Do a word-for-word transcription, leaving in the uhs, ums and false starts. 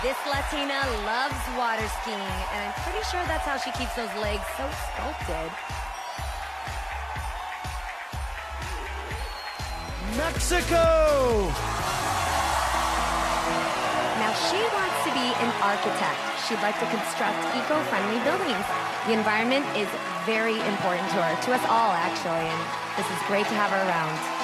This Latina loves water skiing, and I'm pretty sure that's how she keeps those legs so sculpted. Mexico! Now, she wants to be an architect. She'd like to construct eco-friendly buildings. The environment is very important to her, to us all, actually, and this is great to have her around.